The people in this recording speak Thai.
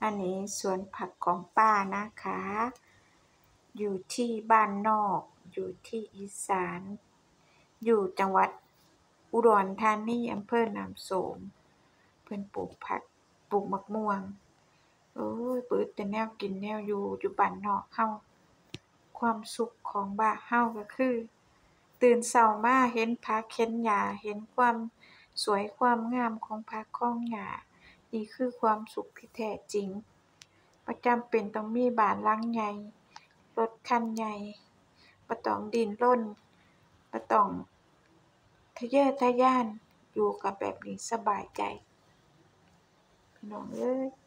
อันนี้สวนผักของป้านะคะ อยู่ที่บ้านนอก อยู่ที่อีสาน อยู่จังหวัดอุดรธานี อำเภอน้ำโสม เพิ่นปลูกผัก ปลูกมะม่วง โอ้ย เบิดแต่แนวกินแนวอยู่ อยู่บ้านนอกเรา ความสุขของบ้านเราก็คือ ตื่นเช้ามาเห็นผัก เห็นหญ้า เห็นความสวยความงามของผักของหญ้า นี่คือความสุขที่แท้จริง บ่จำเป็นต้องมีบ้านหลังใหญ่ รถคันใหญ่ บ่ต้องดิ้นรน บ่ต้องทะเยอทะยาน อยู่กับแบบนี้สบายใจ พี่น้องเอ้ย